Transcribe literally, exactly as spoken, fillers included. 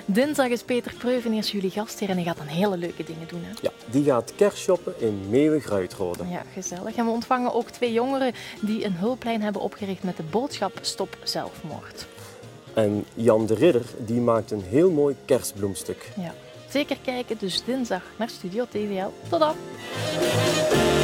Dinsdag is Peter Preuveneers jullie gastheer en hij gaat dan hele leuke dingen doen. Hè? Ja, die gaat kerstshoppen in Meeuwen-Gruitrode. Ja, gezellig. En we ontvangen ook twee jongeren die een hulplijn hebben opgericht met de boodschap Stop Zelfmoord. En Jan de Ridder die maakt een heel mooi kerstbloemstuk. Ja. Zeker kijken, dus dinsdag naar Studio T V L. Tot dan!